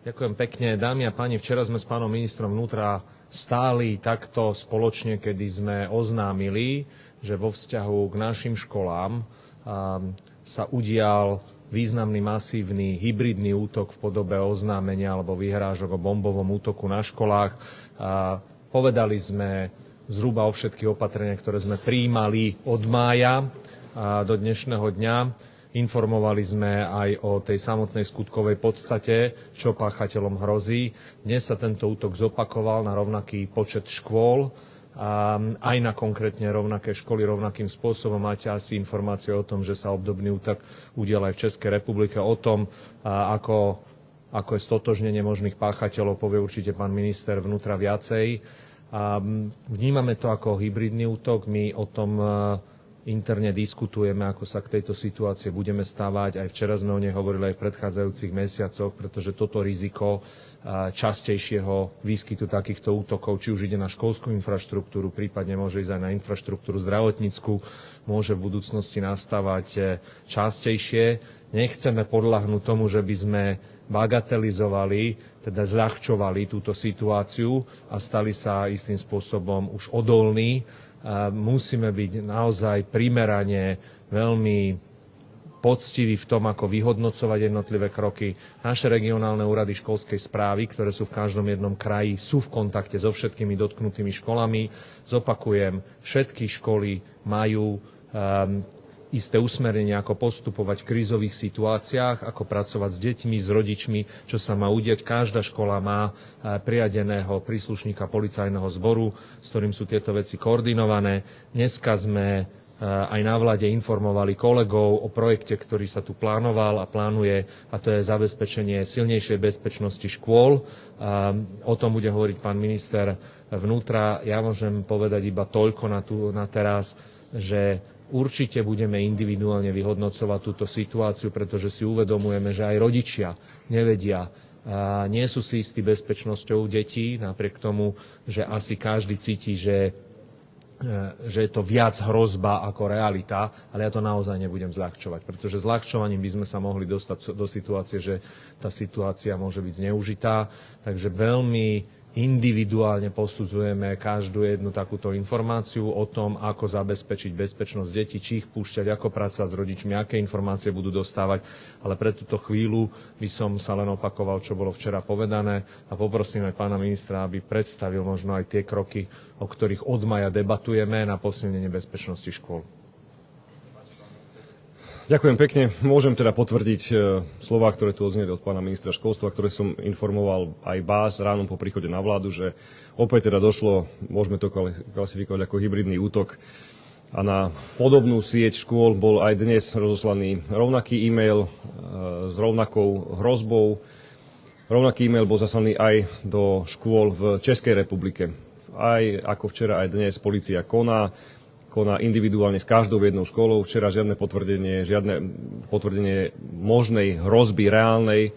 Ďakujem pekne. Dámy a páni, včera sme s pánom ministrom vnútra stáli takto spoločne, kedy sme oznámili, že vo vzťahu k našim školám sa udial významný masívny hybridný útok v podobe oznámenia alebo vyhrážok o bombovom útoku na školách. Povedali sme zhruba o všetkých opatreniach, ktoré sme prijímali od mája do dnešného dňa. Informovali sme aj o tej samotnej skutkovej podstate, čo páchateľom hrozí. Dnes sa tento útok zopakoval na rovnaký počet škôl, aj na konkrétne rovnaké školy rovnakým spôsobom. Máte asi informácie o tom, že sa obdobný útok udial aj v Českej republike. O tom, ako je stotožnenie možných páchateľov, povie určite pán minister vnútra viacej. Vnímame to ako hybridný útok. My o tom interne diskutujeme, ako sa k tejto situácii budeme stávať. Aj včera sme o nej hovorili aj v predchádzajúcich mesiacoch, pretože toto riziko častejšieho výskytu takýchto útokov, či už ide na školskú infraštruktúru, prípadne môže ísť aj na infraštruktúru zdravotnícku, môže v budúcnosti nastávať častejšie. Nechceme podľahnúť tomu, že by sme bagatelizovali, teda zľahčovali túto situáciu a stali sa istým spôsobom už odolní. Musíme byť naozaj primerane veľmi poctiví v tom, ako vyhodnocovať jednotlivé kroky. Naše regionálne úrady školskej správy, ktoré sú v každom jednom kraji, sú v kontakte so všetkými dotknutými školami. Zopakujem, všetky školy majú isté usmernenia, ako postupovať v krízových situáciách, ako pracovať s deťmi, s rodičmi, čo sa má udiať. Každá škola má priradeného príslušníka policajného zboru, s ktorým sú tieto veci koordinované. Dneska sme aj na vláde informovali kolegov o projekte, ktorý sa tu plánoval a plánuje, a to je zabezpečenie silnejšej bezpečnosti škôl. O tom bude hovoriť pán minister vnútra. Ja môžem povedať iba toľko na teraz, že určite budeme individuálne vyhodnocovať túto situáciu, pretože si uvedomujeme, že aj rodičia nevedia, nie sú si istí bezpečnosťou detí, napriek tomu, že asi každý cíti, že je to viac hrozba ako realita, ale ja to naozaj nebudem zľahčovať, pretože zľahčovaním by sme sa mohli dostať do situácie, že tá situácia môže byť zneužitá, takže veľmi individuálne posudzujeme každú jednu takúto informáciu o tom, ako zabezpečiť bezpečnosť detí, či ich púšťať, ako pracovať s rodičmi, aké informácie budú dostávať. Ale pre túto chvíľu by som sa len opakoval, čo bolo včera povedané a poprosím aj pána ministra, aby predstavil možno aj tie kroky, o ktorých od maja debatujeme na posilnenie bezpečnosti škôl. Ďakujem pekne. Môžem teda potvrdiť slová, ktoré tu odzneli od pána ministra školstva, ktoré som informoval aj vás ráno po príchode na vládu, že opäť teda došlo, môžeme to klasifikovať ako hybridný útok, a na podobnú sieť škôl bol aj dnes rozoslaný rovnaký e-mail s rovnakou hrozbou. Rovnaký e-mail bol zaslaný aj do škôl v Českej republike. Aj ako včera, aj dnes polícia koná individuálne s každou jednou školou. Včera žiadne potvrdenie možnej hrozby reálnej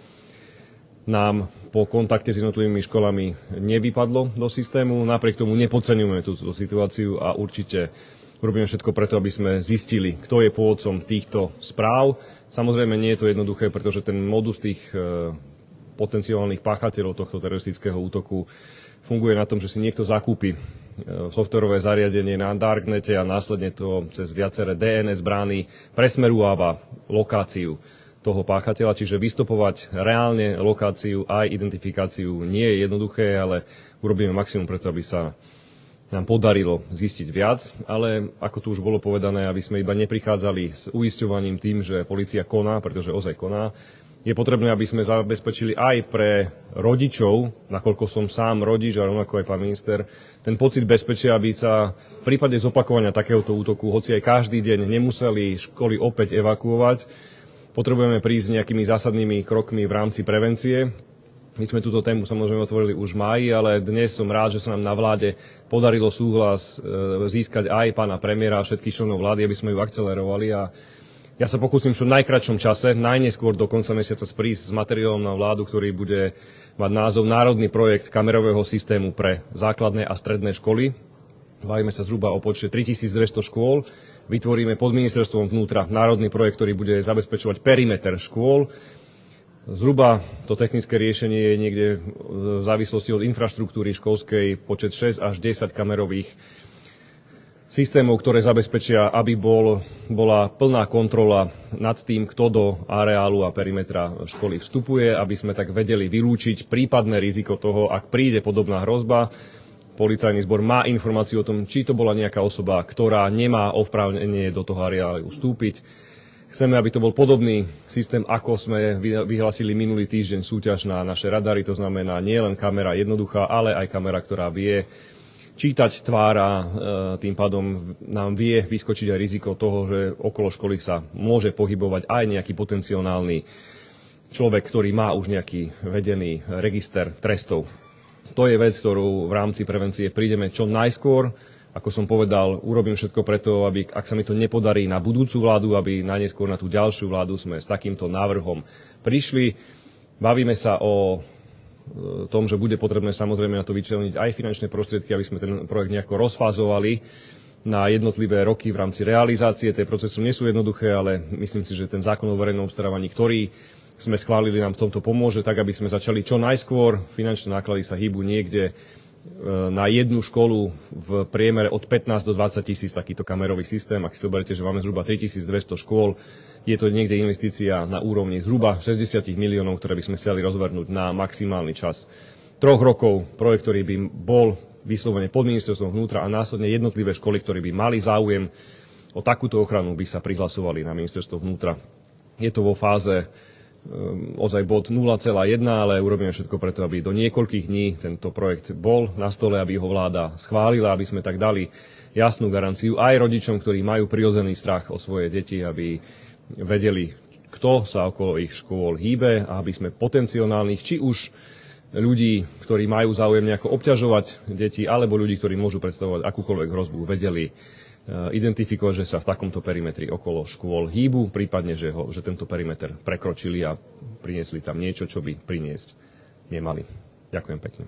nám po kontakte s jednotlivými školami nevypadlo do systému. Napriek tomu nepodceňujeme túto situáciu a určite urobíme všetko preto, aby sme zistili, kto je pôvodcom týchto správ. Samozrejme nie je to jednoduché, pretože ten modus tých potenciálnych páchateľov tohto teroristického útoku funguje na tom, že si niekto zakúpi softverové zariadenie na darknete a následne to cez viaceré DNS brány presmerúva lokáciu toho páchateľa, čiže vystopovať reálne lokáciu aj identifikáciu nie je jednoduché, ale urobíme maximum preto, aby sa nám podarilo zistiť viac, ale ako tu už bolo povedané, aby sme iba neprichádzali s uisťovaním tým, že polícia koná, pretože ozaj koná, je potrebné, aby sme zabezpečili aj pre rodičov, nakoľko som sám rodič a rovnako aj pán minister, ten pocit bezpečia, aby sa v prípade zopakovania takéhoto útoku, hoci aj každý deň nemuseli školy opäť evakuovať, potrebujeme prísť s nejakými zásadnými krokmi v rámci prevencie. My sme túto tému samozrejme otvorili už v máji, ale dnes som rád, že sa nám na vláde podarilo súhlas získať aj pána premiéra a všetkých členov vlády, aby sme ju akcelerovali a ja sa pokúsim v čo najkratšom čase, najneskôr do konca mesiaca prísť s materiálom na vládu, ktorý bude mať názov Národný projekt kamerového systému pre základné a stredné školy. Bavíme sa zhruba o počte 3200 škôl. Vytvoríme pod ministerstvom vnútra národný projekt, ktorý bude zabezpečovať perimeter škôl. Zhruba to technické riešenie je niekde v závislosti od infraštruktúry školskej počet 6 až 10 kamerových systémov, ktoré zabezpečia, aby bola plná kontrola nad tým, kto do areálu a perimetra školy vstupuje, aby sme tak vedeli vylúčiť prípadné riziko toho, ak príde podobná hrozba. Policajný zbor má informáciu o tom, či to bola nejaká osoba, ktorá nemá oprávnenie do toho areálu vstúpiť. Chceme, aby to bol podobný systém, ako sme vyhlásili minulý týždeň súťaž na naše radary, to znamená nie len kamera jednoduchá, ale aj kamera, ktorá vie čítať tvár a tým pádom nám vie vyskočiť aj riziko toho, že okolo školy sa môže pohybovať aj nejaký potenciálny človek, ktorý má už nejaký vedený register trestov. To je vec, ktorú v rámci prevencie prídeme čo najskôr. Ako som povedal, urobím všetko preto, aby, ak sa mi to nepodarí na budúcu vládu, aby najneskôr na tú ďalšiu vládu sme s takýmto návrhom prišli. Bavíme sa o tom, že bude potrebné samozrejme na to vyčleniť aj finančné prostriedky, aby sme ten projekt nejako rozfázovali na jednotlivé roky v rámci realizácie. Tie procesy nie sú jednoduché, ale myslím si, že ten zákon o verejnom obstarávaní, ktorý sme schválili, nám v tomto pomôže, tak aby sme začali čo najskôr. Finančné náklady sa hýbu niekde na jednu školu v priemere od 15 do 20 tisíc takýto kamerový systém. Ak si zoberiete, že máme zhruba 3200 škôl, je to niekde investícia na úrovni zhruba 60 miliónov, ktoré by sme chceli rozvrhnúť na maximálny čas 3 rokov. Projekt, ktorý by bol vyslovene pod ministerstvom vnútra a následne jednotlivé školy, ktoré by mali záujem o takúto ochranu, by sa prihlasovali na ministerstvo vnútra. Je to vo fáze ozaj bod 0,1, ale urobíme všetko preto, aby do niekoľkých dní tento projekt bol na stole, aby ho vláda schválila, aby sme tak dali jasnú garanciu aj rodičom, ktorí majú prirodzený strach o svoje deti, aby vedeli, kto sa okolo ich škôl hýbe a aby sme potenciálnych, či už ľudí, ktorí majú záujem nejako obťažovať deti, alebo ľudí, ktorí môžu predstavovať akúkoľvek hrozbu, vedeli identifikovať, že sa v takomto perimetri okolo škôl hýbu, prípadne, že tento perimeter prekročili a priniesli tam niečo, čo by priniesť nemali. Ďakujem pekne.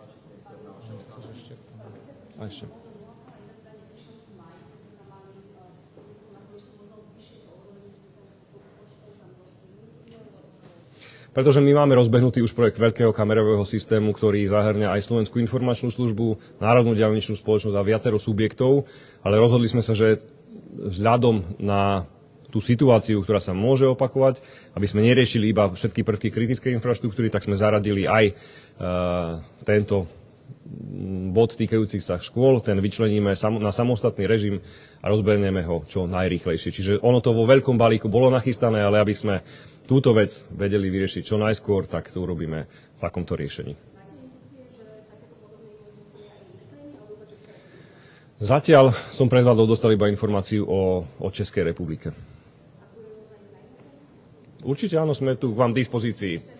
Pretože my máme rozbehnutý už projekt veľkého kamerového systému, ktorý zahŕňa aj Slovenskú informačnú službu, Národnú diaľničnú spoločnosť a viacero subjektov, ale rozhodli sme sa, že vzhľadom na tú situáciu, ktorá sa môže opakovať, aby sme neriešili iba všetky prvky kritickej infraštruktúry, tak sme zaradili aj tento bod týkajúcich sa škôl, ten vyčleníme na samostatný režim a rozbehneme ho čo najrýchlejšie. Čiže ono to vo veľkom balíku bolo nachystané, ale aby sme túto vec vedeli vyriešiť čo najskôr, tak to urobíme v takomto riešení. Zatiaľ som pred vládou dostal iba informáciu o Českej republike. Určite áno, sme tu vám k dispozícii.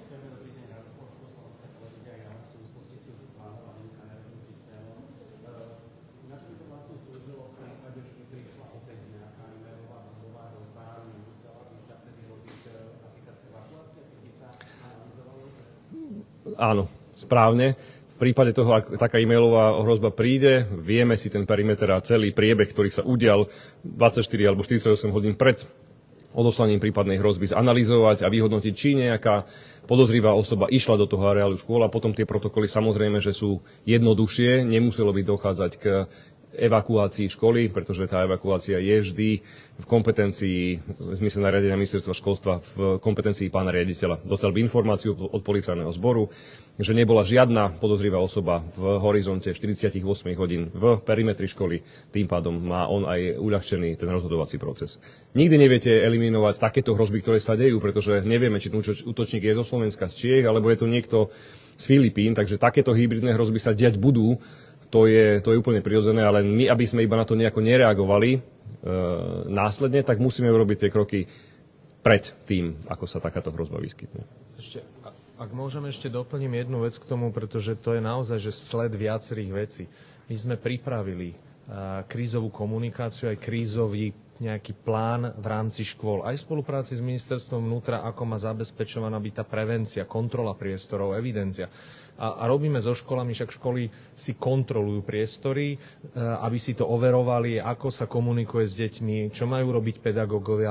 Áno, správne. V prípade toho, ak taká e-mailová hrozba príde, vieme si ten perimeter a celý priebeh, ktorý sa udial 24 alebo 48 hodín pred odoslaním prípadnej hrozby zanalyzovať a vyhodnotiť, či nejaká podozrivá osoba išla do toho areálu škôl a potom tie protokoly samozrejme, že sú jednoduchšie, nemuselo by dochádzať k evakuácii školy, pretože tá evakuácia je vždy v kompetencii, v zmysle nariadenia ministerstva školstva, v kompetencii pána riaditeľa. Dostal by informáciu od policajného zboru, že nebola žiadna podozrivá osoba v horizonte 48 hodín v perimetri školy, tým pádom má on aj uľahčený ten rozhodovací proces. Nikdy neviete eliminovať takéto hrozby, ktoré sa dejú, pretože nevieme, či ten útočník je zo Slovenska, z Čiech, alebo je to niekto z Filipín, takže takéto hybridné hrozby sa diať budú. To je úplne prirodzené, ale my, aby sme iba na to nejako nereagovali následne, tak musíme urobiť tie kroky pred tým, ako sa takáto hrozba vyskytne. Ak môžem ešte doplním jednu vec k tomu, pretože to je naozaj že sled viacerých vecí. My sme pripravili krízovú komunikáciu, aj krízový nejaký plán v rámci škôl, aj v spolupráci s ministerstvom vnútra, ako má zabezpečovaná byť tá prevencia, kontrola priestorov, evidencia. A robíme so školami, však školy si kontrolujú priestory, aby si to overovali, ako sa komunikuje s deťmi, čo majú robiť pedagógovia.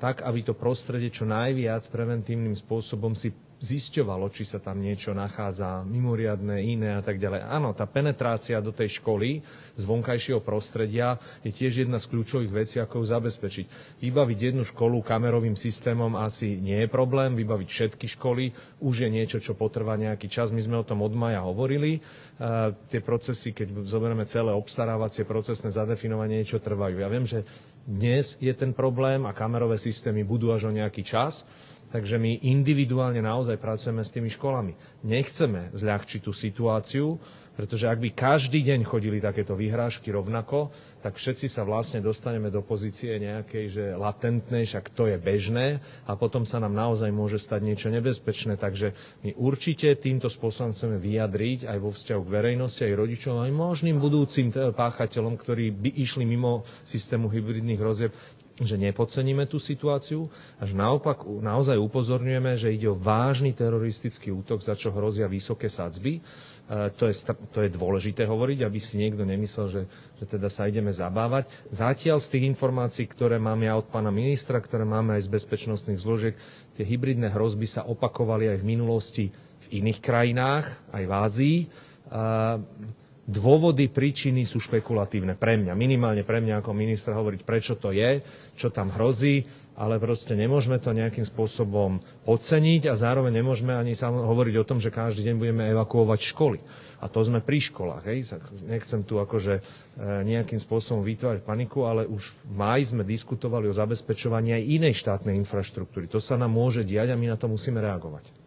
tak, aby to prostredie čo najviac preventívnym spôsobom si zisťovalo, či sa tam niečo nachádza mimoriadne, iné a tak ďalej. Áno, tá penetrácia do tej školy z vonkajšieho prostredia je tiež jedna z kľúčových vecí, ako ju zabezpečiť. Vybaviť jednu školu kamerovým systémom asi nie je problém, vybaviť všetky školy už je niečo, čo potrvá nejaký čas. My sme o tom od mája hovorili. Tie procesy, keď zoberieme celé obstarávacie procesné zadefinovanie, niečo trvajú. Ja viem, že dnes je ten problém a kamerové systémy budú až o nejaký čas. Takže my individuálne naozaj pracujeme s tými školami. Nechceme zľahčiť tú situáciu, pretože ak by každý deň chodili takéto vyhrážky rovnako, tak všetci sa vlastne dostaneme do pozície nejakej, že latentnej, však to je bežné a potom sa nám naozaj môže stať niečo nebezpečné. Takže my určite týmto spôsobom chceme vyjadriť aj vo vzťahu k verejnosti, aj rodičom, aj možným budúcim páchateľom, ktorí by išli mimo systému hybridných hrozieb, že nepodceníme tú situáciu, až naopak naozaj upozorňujeme, že ide o vážny teroristický útok, za čo hrozia vysoké sadzby. To je dôležité hovoriť, aby si niekto nemyslel, že teda sa ideme zabávať. Zatiaľ z tých informácií, ktoré mám ja od pána ministra, ktoré máme aj z bezpečnostných zložiek, tie hybridné hrozby sa opakovali aj v minulosti v iných krajinách, aj v Ázii. Dôvody, príčiny sú špekulatívne pre mňa, minimálne pre mňa ako ministra hovoriť, prečo to je, čo tam hrozí, ale proste nemôžeme to nejakým spôsobom podceniť a zároveň nemôžeme ani hovoriť o tom, že každý deň budeme evakuovať školy. A to sme pri školách. Hej. Nechcem tu akože nejakým spôsobom vytvárať paniku, ale už v máji sme diskutovali o zabezpečovaní aj inej štátnej infraštruktúry. To sa nám môže diať a my na to musíme reagovať.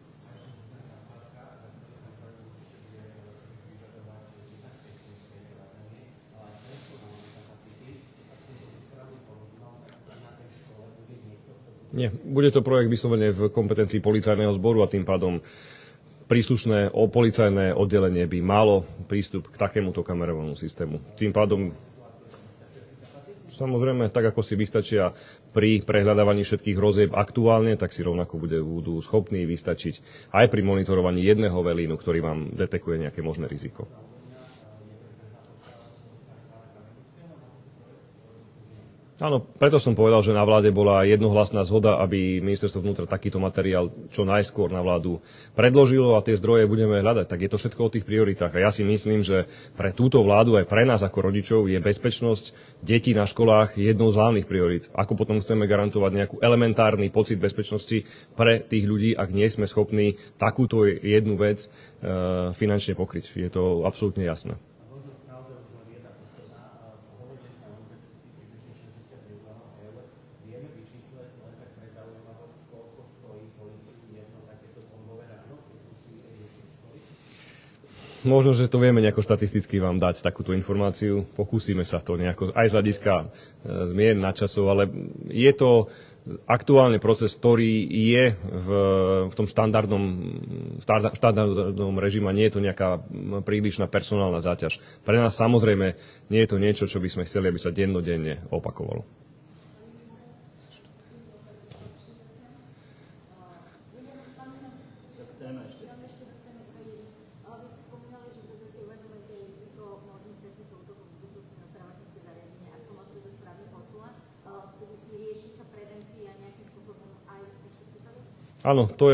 Nie, bude to projekt vyslovene v kompetencii policajného zboru a tým pádom príslušné policajné oddelenie by malo prístup k takémuto kamerovému systému. Tým pádom, samozrejme, tak ako si vystačia pri prehľadávaní všetkých hrozieb aktuálne, tak si rovnako budú schopní vystačiť aj pri monitorovaní jedného velínu, ktorý vám detekuje nejaké možné riziko. Áno, preto som povedal, že na vláde bola jednohlasná zhoda, aby ministerstvo vnútra takýto materiál čo najskôr na vládu predložilo a tie zdroje budeme hľadať. Tak je to všetko o tých prioritách. A ja si myslím, že pre túto vládu aj pre nás ako rodičov je bezpečnosť detí na školách jednou z hlavných priorít. Ako potom chceme garantovať nejakú elementárny pocit bezpečnosti pre tých ľudí, ak nie sme schopní takúto jednu vec finančne pokryť. Je to absolútne jasné. Možno, že to vieme nejako štatisticky vám dať takúto informáciu. Pokúsime sa to nejako aj z hľadiska zmien načasov, ale je to aktuálne proces, ktorý je v tom štandardnom režime. Nie je to nejaká prílišná personálna záťaž. Pre nás samozrejme nie je to niečo, čo by sme chceli, aby sa dennodenne opakovalo. Áno, to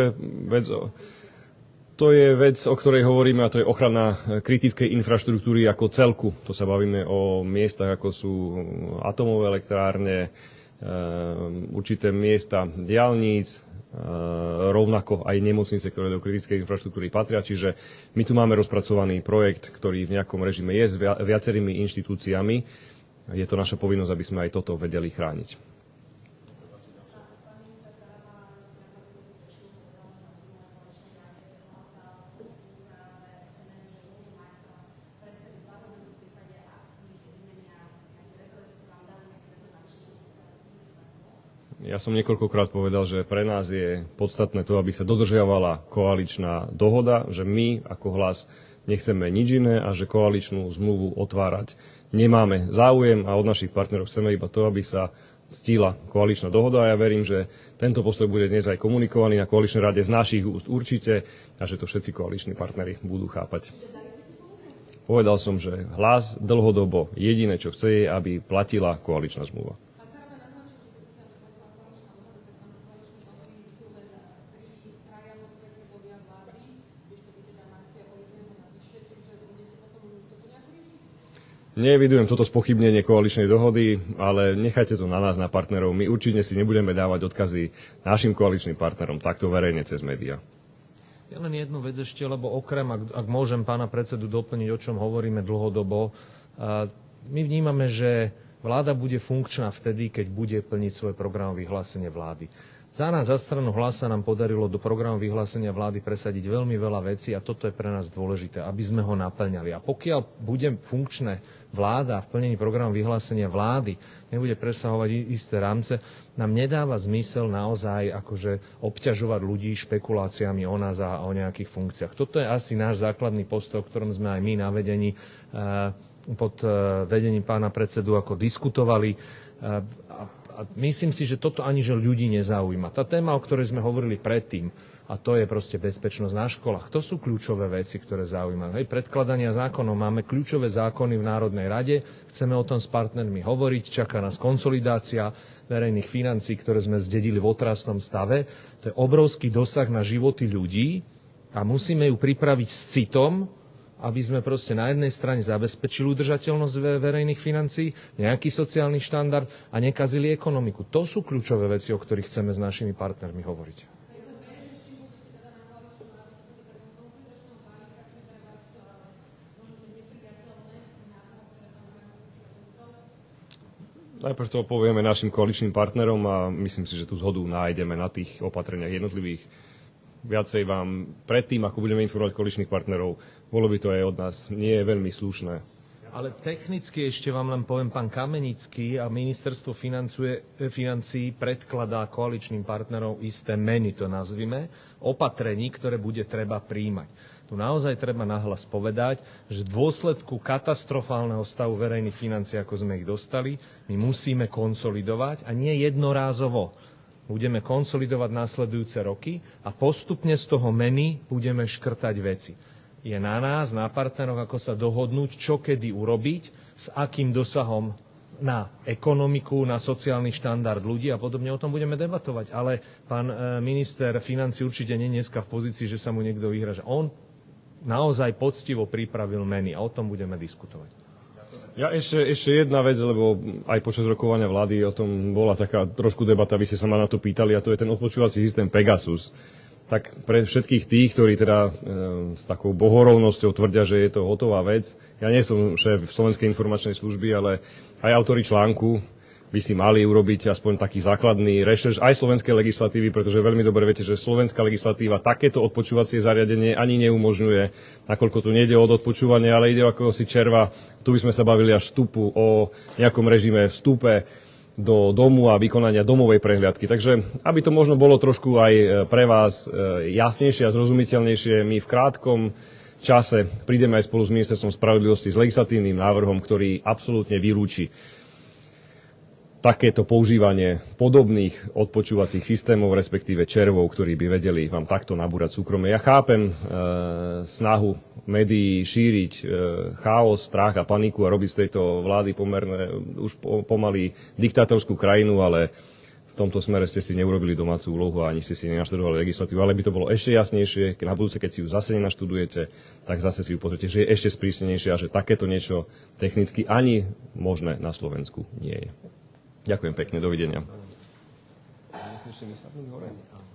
je vec, o ktorej hovoríme, a to je ochrana kritickej infraštruktúry ako celku. To sa bavíme o miestach, ako sú atomové elektrárne, určité miesta diaľnic, rovnako aj nemocnice, ktoré do kritickej infraštruktúry patria. Čiže my tu máme rozpracovaný projekt, ktorý v nejakom režime je s viacerými inštitúciami. Je to naša povinnosť, aby sme aj toto vedeli chrániť. Ja som niekoľkokrát povedal, že pre nás je podstatné to, aby sa dodržiavala koaličná dohoda, že my ako Hlas nechceme nič iné a že koaličnú zmluvu otvárať nemáme záujem a od našich partnerov chceme iba to, aby sa ctila koaličná dohoda a ja verím, že tento postoj bude dnes aj komunikovaný na koaličnej rade z našich úst určite a že to všetci koaliční partneri budú chápať. Povedal som, že Hlas dlhodobo jediné, čo chce, je, aby platila koaličná zmluva. Nevidujem toto spochybnenie koaličnej dohody, ale nechajte to na nás, na partnerov. My určite si nebudeme dávať odkazy našim koaličným partnerom takto verejne cez médiá. Ja len jednu vec ešte, lebo okrem, ak môžem pána predsedu doplniť, o čom hovoríme dlhodobo, my vnímame, že vláda bude funkčná vtedy, keď bude plniť svoje programové vyhlásenie vlády. Za nás, za stranu Hlas sa nám podarilo do programu vyhlásenia vlády presadiť veľmi veľa vecí a toto je pre nás dôležité, aby sme ho naplňali. A pokiaľ bude funkčné vláda v plnení programu vyhlásenia vlády, nebude presahovať isté rámce, nám nedáva zmysel naozaj akože obťažovať ľudí špekuláciami o nás a o nejakých funkciách. Toto je asi náš základný postoj, o ktorom sme aj my na vedení pod vedením pána predsedu ako diskutovali. A myslím si, že toto ani že ľudí nezaujíma. Tá téma, o ktorej sme hovorili predtým, a to je proste bezpečnosť na školách, to sú kľúčové veci, ktoré zaujímajú. Hej, predkladania zákonov, máme kľúčové zákony v Národnej rade, chceme o tom s partnermi hovoriť, čaká nás konsolidácia verejných financií, ktoré sme zdedili v otrasnom stave. To je obrovský dosah na životy ľudí a musíme ju pripraviť s citom, aby sme proste na jednej strane zabezpečili udržateľnosť verejných financií, nejaký sociálny štandard a nekazili ekonomiku. To sú kľúčové veci, o ktorých chceme s našimi partnermi hovoriť. Najprv to povieme našim koaličným partnerom a myslím si, že tú zhodu nájdeme na tých opatreniach jednotlivých. Viacej vám predtým, ako budeme informovať koaličných partnerov, bolo by to aj od nás nie je veľmi slušné. Ale technicky ešte vám len poviem, pán Kamenický a ministerstvo financií predkladá koaličným partnerom isté meny, to nazvime, opatrení, ktoré bude treba príjmať. Tu naozaj treba nahlas povedať, že v dôsledku katastrofálneho stavu verejných financií, ako sme ich dostali, my musíme konsolidovať a nie jednorázovo. Budeme konsolidovať následujúce roky a postupne z toho menu budeme škrtať veci. Je na nás, na partneroch, ako sa dohodnúť, čo kedy urobiť, s akým dosahom na ekonomiku, na sociálny štandard ľudí a podobne. O tom budeme debatovať. Ale pán minister financí určite nie je dneska v pozícii, že sa mu niekto vyhraža. On naozaj poctivo pripravil menu a o tom budeme diskutovať. Ja ešte jedna vec, lebo aj počas rokovania vlády o tom bola taká trošku debata, vy ste sa ma na to pýtali, a to je ten odpočúvací systém Pegasus. Tak pre všetkých tých, ktorí teda s takou bohorovnosťou tvrdia, že je to hotová vec, ja nie som šéf Slovenskej informačnej služby, ale aj autori článku by si mali urobiť aspoň taký základný rešerš aj slovenskej legislatívy, pretože veľmi dobre viete, že slovenská legislatíva takéto odpočúvacie zariadenie ani neumožňuje, nakoľko tu nejde o odpočúvanie, ale ide o akosi červa. Tu by sme sa bavili až vstupu o nejakom režime vstupe do domu a vykonania domovej prehliadky. Takže aby to možno bolo trošku aj pre vás jasnejšie a zrozumiteľnejšie, my v krátkom čase prídeme aj spolu s Ministerstvom spravodlivosti s legislatívnym návrhom, ktorý absolútne vylúči takéto používanie podobných odpočúvacích systémov, respektíve červov, ktorí by vedeli vám takto nabúrať súkromie. Ja chápem snahu médií šíriť chaos, strach a paniku a robiť z tejto vlády pomerne už pomaly diktátorskú krajinu, ale v tomto smere ste si neurobili domácu úlohu a ani ste si nenaštudovali legislatívu, ale by to bolo ešte jasnejšie, na budúce, keď si ju zase nenaštudujete, tak zase si ju pozrite, že je ešte sprísnenejšie a že takéto niečo technicky ani možné na Slovensku nie je. Ďakujem pekne, dovidenia.